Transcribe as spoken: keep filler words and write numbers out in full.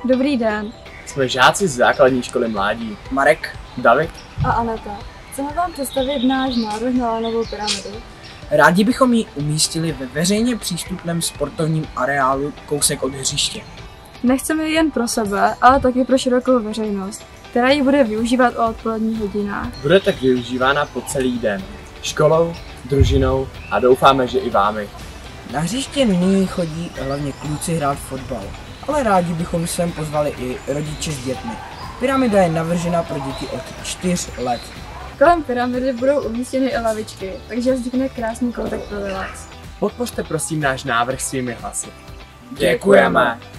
Dobrý den. Jsme žáci z základní školy Mládí. Marek, David A Aneta. Chceme vám představit náš návrh na lanovou pyramidu. rádi bychom ji umístili ve veřejně přístupném sportovním areálu kousek od hřiště. Nechceme ji jen pro sebe, ale taky pro širokou veřejnost, která ji bude využívat o odpoledních hodinách. bude tak využívána po celý den. Školou, družinou a doufáme, že i vámi. Na hřiště nyní chodí hlavně kluci hrát fotbal, ale rádi bychom sem pozvali i rodiče s dětmi. Pyramida je navržena pro děti od čtyř let. Kolem pyramidy budou umístěny i lavičky, takže vznikne krásný koutek pro relax. Podpořte prosím náš návrh svými hlasy. Děkujeme.